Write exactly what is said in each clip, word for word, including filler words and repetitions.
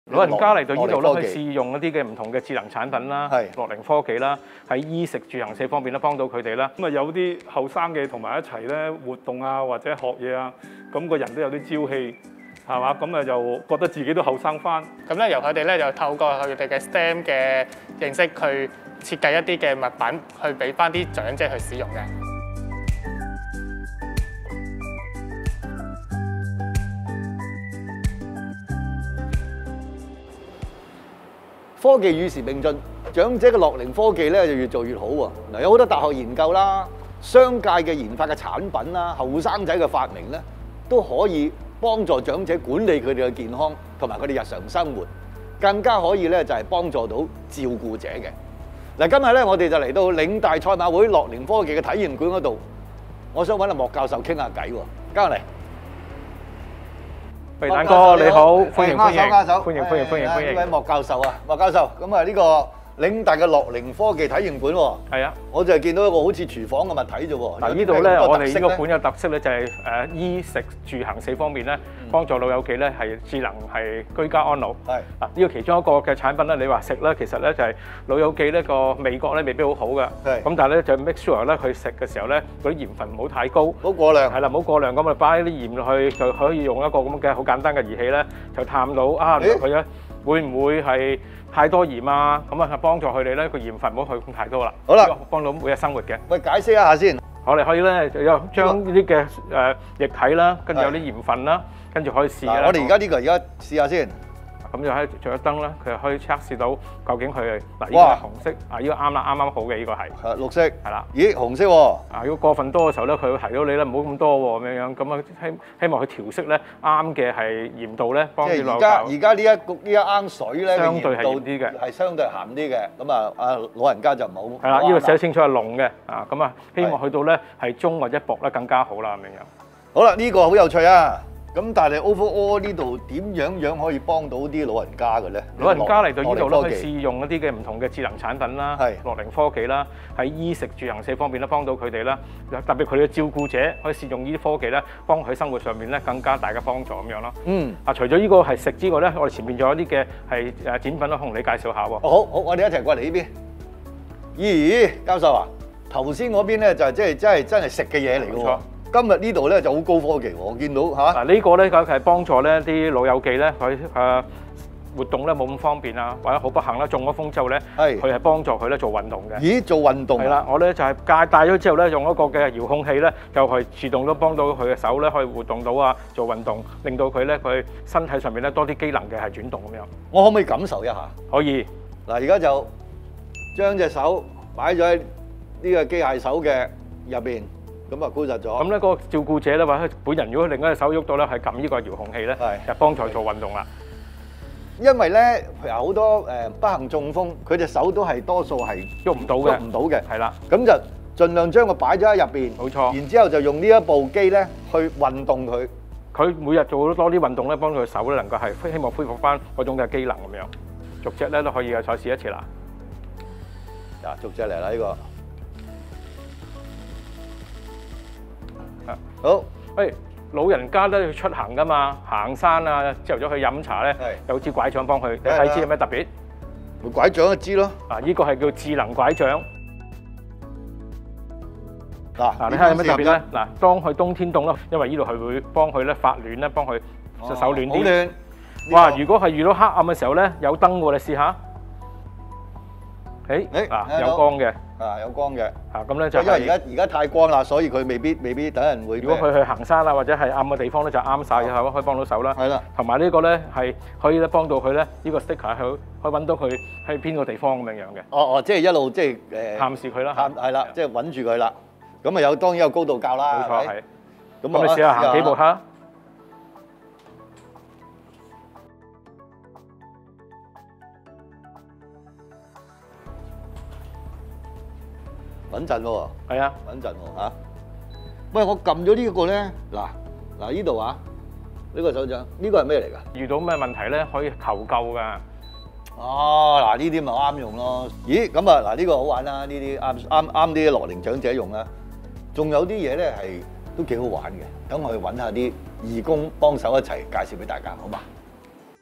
老人家嚟到呢度咧，可以試用一啲嘅唔同嘅智能產品啦，樂齡科技啦，喺衣食住行四方面咧幫到佢哋啦。 咁啊有啲後生嘅同埋一齊咧活動啊，或者學嘢啊，咁個人都有啲朝氣，係嘛？咁啊就覺得自己都後生翻。 咁咧由佢哋咧就透過佢哋嘅 S T E M 嘅認識去設計一啲嘅物品，去俾翻啲長者去使用嘅。 科技與時並進，長者嘅樂齡科技咧就越做越好喎。嗱，有好多大學研究啦、商界嘅研發嘅產品啦、後生仔嘅發明咧，都可以幫助長者管理佢哋嘅健康同埋佢哋日常生活，更加可以咧就係幫助到照顧者嘅。嗱，今日咧我哋就嚟到嶺大賽馬會樂齡科技嘅體驗館嗰度，我想揾阿莫教授傾下偈喎，交嚟。 喂，蛋哥你好，歡迎歡迎， 握手， 歡迎歡迎歡迎歡迎。 呢位莫教授啊，莫教授，咁啊呢個嶺大嘅樂齡科技體驗館喎， 係啊， 我就係見到一個好似廚房嘅物體啫喎。 嗱，呢度咧，我哋呢個館有特色咧，就係誒衣食住行四方面咧，幫助老友記咧係智能係居家安老。係嗱，呢個其中一個嘅產品咧，你話食咧，其實咧就係老友記呢個味覺咧未必好好嘅。係咁，但係咧就 make sure 咧佢食嘅時候咧，嗰啲鹽分唔好太高，唔好過量。係啦，唔好過量咁啊，擺啲鹽落去就可以用一個咁嘅好簡單嘅儀器咧，就探到啊佢咧會唔會係太多鹽啊，咁啊幫助佢哋咧個鹽分唔好去咁太多啦。好啦，幫到每日生活嘅。 喂，解釋一下先。 我哋可以咧有將呢啲嘅誒液體啦，跟住有啲鹽分啦，跟住可以試啦。 我哋而家呢個而家試下先。 咁就喺着咗燈啦，佢就可以測試到究竟佢係嗱呢個係紅色，啊呢個啱啦，啱啱好嘅呢個係。係綠色。係啦。咦，紅色喎。啊，如果過分多嘅時候咧，佢會提到你咧，唔好咁多喎，咁樣樣，咁啊希希望佢調適咧啱嘅係鹽度咧，幫啲老友。即係而家而家呢一呢一啱水咧， 相對係鹽啲嘅， 係相對鹹啲嘅，咁啊啊老人家就唔好。 係啦，呢個寫得清楚係濃嘅，啊咁啊希望去到咧係中或者薄咧更加好啦，咁樣樣。 好啦，呢個好有趣啊！咁但係 overall 呢度點樣樣可以幫到啲老人家嘅咧？ 老人家嚟到呢度咧，可以試用一啲嘅唔同嘅智能產品啦，樂齡科技啦，喺衣食住行四方面咧幫到佢哋啦。特別佢哋嘅照顧者可以試用呢啲科技咧，幫佢生活上面咧更加大嘅幫助咁樣咯。嗯。啊，除咗呢個係食之外咧，我哋前面仲有啲嘅係誒展品咯，同你介紹下喎。 好，好，我哋一齊過嚟呢邊。咦，教授啊，頭先嗰邊咧就係即係真係真係食嘅嘢嚟㗎喎。今日呢度咧就好高科技喎，我見到嚇。嗱呢個咧佢係幫助咧啲老友記咧佢誒活動咧冇咁方便啊，或者好不幸啦中咗風之後咧，佢係幫助佢咧做運動嘅。咦，做運動？係啦，我咧就係戒帶咗之後咧，用一個嘅遙控器咧，就係自動都幫到佢嘅手咧可以活動到啊，做運動，令到佢咧佢身體上面咧多啲機能嘅係轉動咁樣。我可唔可以感受一下？可以。嗱，而家就將隻手擺咗喺呢個機械手嘅入邊。咁啊，固實咗。咁咧，嗰個照顧者咧，或者本人如果另一隻手喐到咧，係撳呢個遙控器咧，就幫助做運動啦。因為咧，譬如好多誒不幸中風，佢隻手都係多數係喐唔到嘅，喐唔到嘅。係啦。咁就盡量將佢擺咗喺入邊。冇錯。然之後就用呢一部機咧去運動佢。佢每日做多啲運動咧，幫佢手咧能夠係希望恢復翻嗰種嘅機能咁樣。逐隻咧都可以嘅，再試一次啦。嗱，逐隻嚟啦呢個。好，喂，老人家都要出行噶嘛，行山啊，朝頭早去飲茶咧，有支拐杖幫佢，你睇知有咩特別？拐杖就知咯。啊，呢個係叫智能拐杖。嗱，嗱，你睇下有咩特別咧？嗱，當佢冬天凍咯，因為呢度係會幫佢咧發暖咧，幫佢隻手暖啲。好暖。哇！如果係遇到黑暗嘅時候咧，有燈喎，你試下。誒，嗱，有光嘅。啊，有光嘅，啊咁咧就因為而家而家太光啦，所以佢未必未必等人會。如果佢去行山啊，或者係暗嘅地方咧，就啱晒嘅，係嘛，可以幫到手啦。係啦，同埋呢個咧係可以咧幫到佢咧，呢個 sticker 係可以揾到佢喺邊個地方咁樣樣嘅。哦哦，即係一路即係誒探視佢啦，探係啦，即係揾住佢啦。咁啊有當然有高度教啦，冇錯係。咁你試下行幾步嚇？穩陣喎，係啊，穩陣喎嚇。喂，我撳咗呢個咧，嗱嗱呢度啊，呢個手掌，呢個係咩嚟㗎？遇到咩問題咧，可以求救㗎。哦，嗱呢啲咪啱用咯。咦，咁啊嗱呢個好玩啦，呢啲啱啱啱啲樂齡長者用啦。仲有啲嘢咧係都幾好玩嘅，等我去揾下啲義工幫手一齊介紹俾大家，好嘛？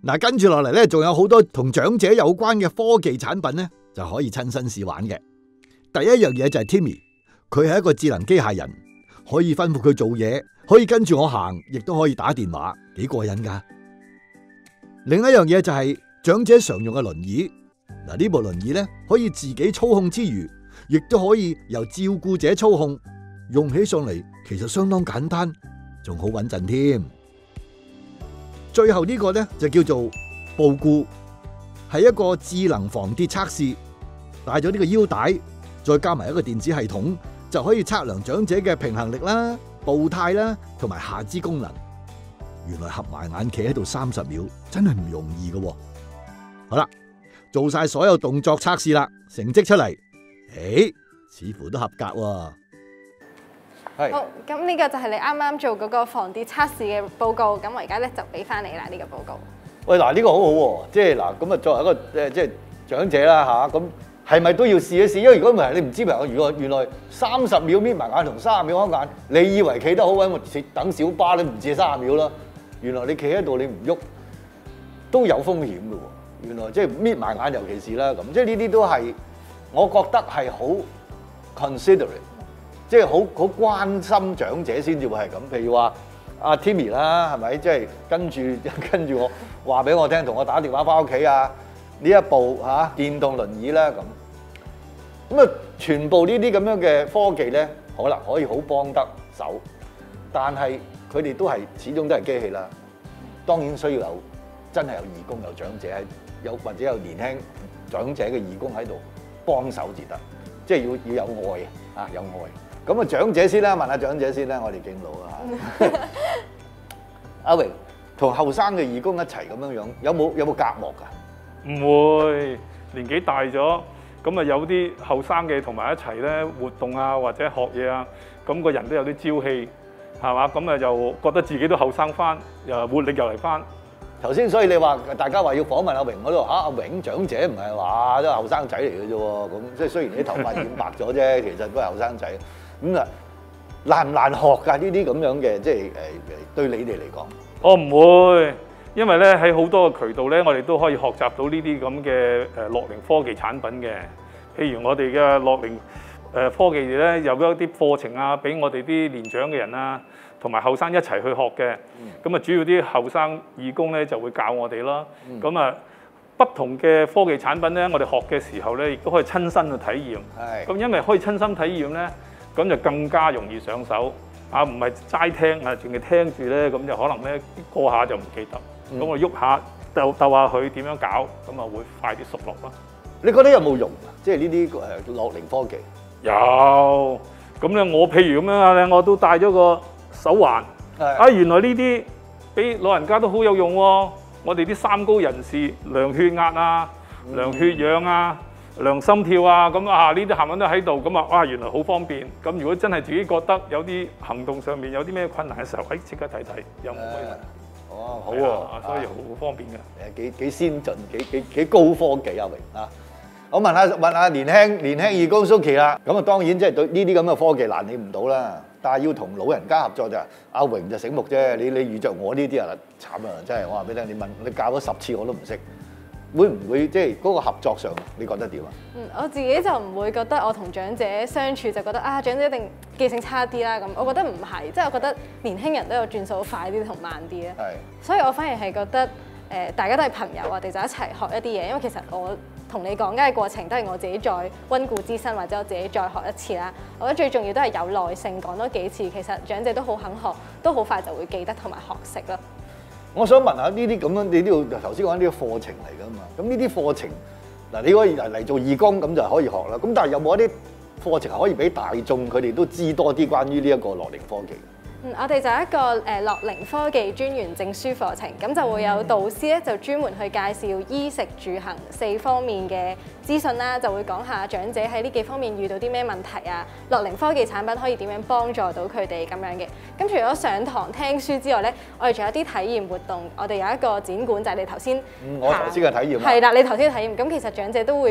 嗱，跟住落嚟咧，仲有好多同長者有關嘅科技產品咧，就可以親身試玩嘅。第一樣嘢就係 Timmy， 佢係一個智能機械人，可以吩咐佢做嘢，可以跟住我行，亦都可以打電話，幾過癮噶。另一樣嘢就係長者常用嘅輪椅。嗱，呢部輪椅咧可以自己操控之餘，亦都可以由照顧者操控，用起上嚟其實相當簡單，仲好穩陣添。最後呢個呢，就叫做步顧，係一個智能防跌測試，帶咗呢個腰帶，再加埋一個電子系統，就可以測量長者嘅平衡力啦、步態啦，同埋下肢功能。原來合埋眼企喺度三十秒，真係唔容易㗎。好啦，做晒所有動作測試啦，成績出嚟，誒，似乎都合格喎。 係。好，咁呢個就係你啱啱做嗰個防跌測試嘅報告，咁我而家咧就俾翻你啦呢個報告。 喂，嗱呢個好好喎，即係嗱咁啊，作為一個誒即係長者啦嚇，咁係咪都要試一試？因為如果唔係，你唔知咪如果原來三十秒搣埋眼同三十秒開眼，你以為企得好穩，等小巴都唔止三十秒啦。原來你企喺度你唔喐都有風險嘅喎。原來即係搣埋眼，尤其是啦咁，即係呢啲都係我覺得係好 considerate。即係好好關心長者先至會係咁，譬如話阿 Timmy 啦，係咪？即係跟住跟住我話俾我聽，同我打電話翻屋企啊！呢一部嚇、啊、電動輪椅啦咁，咁啊全部呢啲咁樣嘅科技咧，可能可以好幫得手，但係佢哋都係始終都係機器啦。當然需要有真係有義工有長者喺，有或者有年輕長者嘅義工喺度幫手至得，即係要要有愛啊，有愛。咁啊，長者先啦，問下長者先啦，我哋敬老啊。阿榮同後生嘅義工一齊咁樣樣，有冇有冇隔膜㗎？ 唔會，年紀大咗，咁啊有啲後生嘅同埋一齊咧活動啊，或者學嘢啊，咁個人都有啲朝氣，係嘛？咁啊又覺得自己都後生翻，又活力又嚟翻。 頭先所以你話大家話要訪問阿榮嗰度嚇，阿榮長者唔係話都係後生仔嚟嘅啫喎，咁即係雖然你頭髮染白咗啫，其實都係後生仔。咁啊，難唔難學㗎？呢啲咁樣嘅，即係誒誒，對你哋嚟講， 我唔會，因為咧喺好多嘅渠道咧，我哋都可以學習到呢啲咁嘅誒樂齡科技產品嘅。譬如我哋嘅樂齡誒科技咧，有一啲課程啊，俾我哋啲年長嘅人啊，同埋後生一齊去學嘅。咁啊，主要啲後生義工咧就會教我哋啦。咁啊，不同嘅科技產品咧，我哋學嘅時候咧，亦都可以親身去體驗。係。咁因為可以親身體驗咧。咁就更加容易上手啊！唔係齋聽啊，淨係聽住咧，咁就可能咧過下就唔記得。咁、嗯、我喐下鬥鬥下佢點樣搞，咁啊會快啲熟絡咯。 你覺得有冇用啊？即係呢啲誒樂齡科技有。咁咧，我譬如咁樣啊，我都戴咗個手環。啊，原來呢啲俾老人家都好有用喎。我哋啲三高人士量血壓啊、量血氧啊。量心跳啊，咁啊呢啲冚唪唥都喺度，咁啊哇原來好方便。咁如果真係自己覺得有啲行動上面有啲咩困難嘅時候，誒即刻睇睇有冇咩問題。 哦，好喎， 所以好方便嘅。 誒幾幾先進，幾幾幾高科技啊榮啊！我問下問下年輕年輕義工 Suki 啦，咁啊當然即係對呢啲咁嘅科技難你唔到啦，但係要同老人家合作就阿榮就醒目啫。你你遇着我呢啲啊慘啊！真係我話俾你聽，你問你教咗十次我都唔識。會唔會即係嗰個合作上，你覺得點啊？嗯， 我自己就唔會覺得我同長者相處就覺得啊，長者一定記性差啲啦咁。我覺得唔係，即係我覺得年輕人都有轉數快啲同慢啲咧。係。所以我反而係覺得誒、呃，大家都係朋友，我哋就一齊學一啲嘢。因為其實我同你講嘅過程都係我自己再溫故知新，或者我自己再學一次啦。我覺得最重要都係有耐性講多幾次，其實長者都好肯學，都好快就會記得同埋學識啦。 我想問下呢啲咁樣，你呢度頭先講呢啲課程嚟㗎嘛？咁呢啲課程嗱，你可以嚟嚟做義工咁就可以學啦。咁但係有冇一啲課程係可以俾大眾佢哋都知多啲關於呢一個樂齡科技？ 嗯，我哋就係一個誒樂齡科技專員證書課程，咁就會有導師咧就專門去介紹衣食住行四方面嘅資訊啦，就會講下長者喺呢幾方面遇到啲咩問題啊，樂齡科技產品可以點樣幫助到佢哋咁樣嘅。咁除咗上堂聽書之外咧，我哋仲有啲體驗活動，我哋有一個展館就係你頭先， 嗯，我頭先嘅體驗。 係啦，你頭先嘅體驗，咁其實長者都會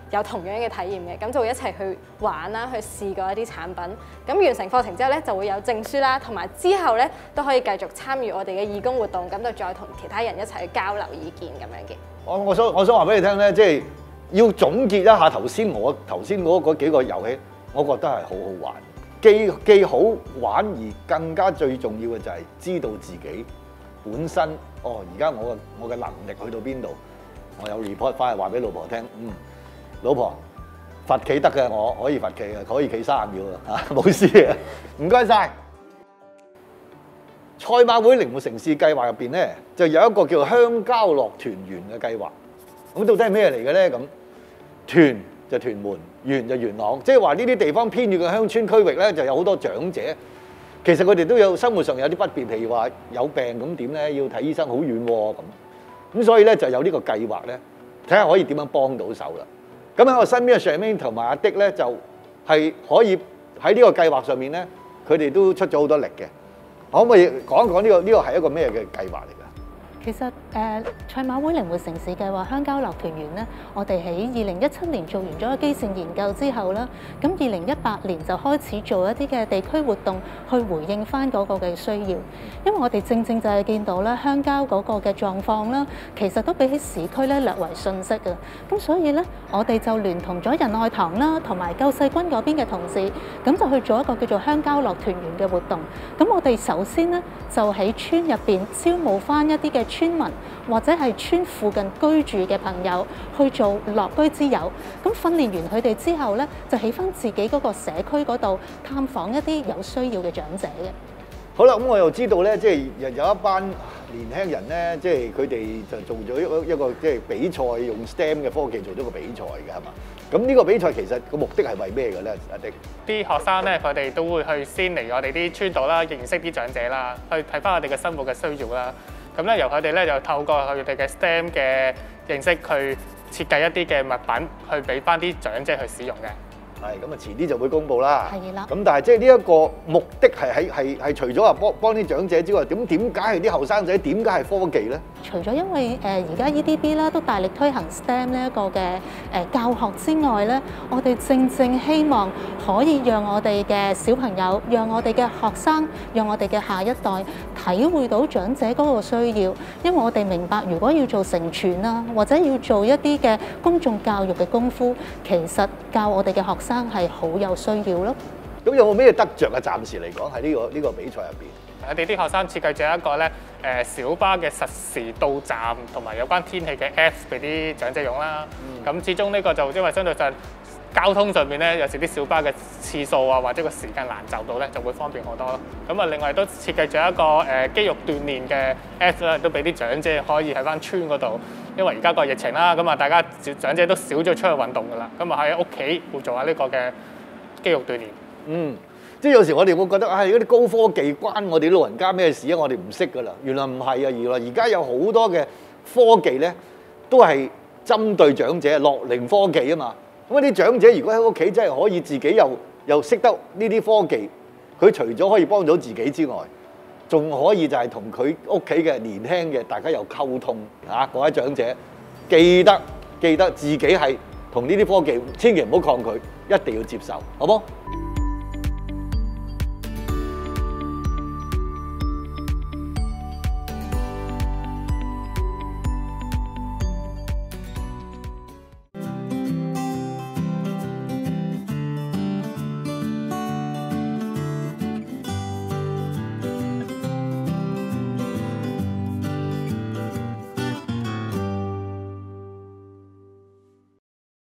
有同樣嘅體驗嘅，咁就會一齊去玩啦，去試過一啲產品。咁完成課程之後咧，就會有證書啦，同埋之後咧都可以繼續參與我哋嘅義工活動，咁就再同其他人一齊去交流意見咁樣嘅。 我我想我想話俾你聽咧，即係要總結一下頭先我頭先嗰嗰幾個遊戲，我覺得係好好玩，既既好玩而更加最重要嘅就係知道自己本身哦，而家我嘅我嘅能力去到邊度，我有 report 翻去話俾老婆聽，嗯，老婆罰企得嘅，我可以罰企嘅，可以企三十秒啊，嚇冇事嘅，唔該晒。賽馬會靈活城市計劃入邊咧，就有一個叫鄉郊樂團圓嘅計劃。咁到底係咩嚟嘅咧？咁團就屯門，元就元朗，即係話呢啲地方偏遠嘅鄉村區域咧，就有好多長者。其實佢哋都有生活上有啲不便，譬如話有病咁點咧，要睇醫生好遠喎咁。咁所以咧就有呢個計劃咧，睇下可以點樣幫到手啦。咁喺我身邊嘅 Charmaine 同埋阿迪咧，就係可以喺呢個計劃上面咧，佢哋都出咗好多力嘅。可唔可以講一講呢個呢個係一個咩嘅計劃嚟㗎？ 其實誒賽馬會靈活城市計劃鄉郊樂團圓咧，我哋喺二零一七年做完咗個基線研究之後啦，咁二零一八年就開始做一啲嘅地區活動，去回應翻嗰個嘅需要。因為我哋正正就係見到咧鄉郊嗰個嘅狀況啦，其實都比起市區咧略為遜色嘅。咁所以咧，我哋就聯同咗仁愛堂啦，同埋救世軍嗰邊嘅同事，咁就去做一個叫做鄉郊樂團圓嘅活動。咁我哋首先咧就喺村入邊招募翻一啲嘅村民或者係村附近居住嘅朋友去做樂居之友，咁訓練完佢哋之後咧，就喺翻自己嗰個社區嗰度探訪一啲有需要嘅長者嘅。 好啦，咁我又知道咧，即係有有一班年輕人咧，即係佢哋就做咗一個一個即係比賽，用 STEM 嘅科技做咗個比賽嘅，係嘛？咁呢個比賽其實個目的係為咩嘅咧？阿迪， 啲學生咧，佢哋都會去先嚟我哋啲村度啦，認識啲長者啦，去睇翻我哋嘅生活嘅需要啦。咁咧，由佢哋咧就透過佢哋嘅 STEM 嘅認識，去設計一啲嘅物品，去俾翻啲長者去使用嘅。 係咁啊，遲啲就會公佈啦。 係啦。 咁但係即係呢一個目的係喺係係除咗話幫幫啲長者之外，咁點解係啲後生仔？點解係科技咧？ 除咗因為誒而家 E D B 啦都大力推行 STEM 呢一個嘅誒教學之外咧，我哋正正希望可以讓我哋嘅小朋友、讓我哋嘅學生、讓我哋嘅下一代體會到長者嗰個需要。因為我哋明白，如果要做成全啊，或者要做一啲嘅公眾教育嘅功夫，其實教我哋嘅學生係好有需要咯。 咁有冇咩得着啊？暫時嚟講喺呢個呢個比賽入邊， 我哋啲學生設計咗一個咧誒小巴嘅實時到站同埋有關天氣嘅 Apps 俾啲長者用啦。咁、嗯、始終呢個就因為相對上交通上面咧，有時啲小巴嘅次數啊或者個時間難就到咧，就會方便好多咯。咁啊，另外都設計咗一個誒肌肉鍛鍊嘅 Apps 啦，都俾啲長者可以喺翻村嗰度。因為而家個疫情啦，咁啊大家長者都少咗出去運動噶啦，咁啊喺屋企會做下呢個嘅肌肉鍛鍊。 嗯，即係有時我哋會覺得啊，嗰啲高科技關我哋老人家咩事啊？我哋唔識噶啦，原來唔係啊，原來而家有好多嘅科技咧，都係針對長者樂齡科技啊嘛。咁啲長者如果喺屋企真係可以自己又又識得呢啲科技，佢除咗可以幫到自己之外，仲可以就係同佢屋企嘅年輕嘅大家有溝通嚇。各位長者記得記得自己係同呢啲科技，千祈唔好抗拒，一定要接受，好冇？